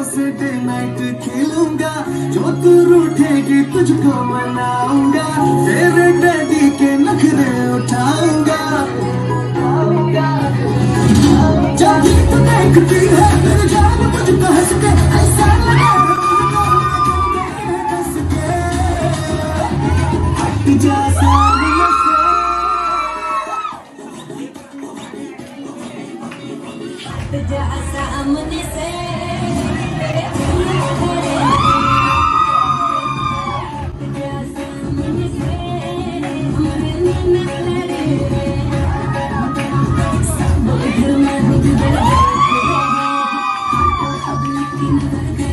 से day night खेलूंगा, जो तू रूठेगी तुझको मनाऊंगा, तेरे डैडी के नखरे उठाऊंगा। जब भी तू देखती है मेरी जान मुझको हंस के ऐसा लगे हंस के हट जा सामने से, हट जा सामने से। घर में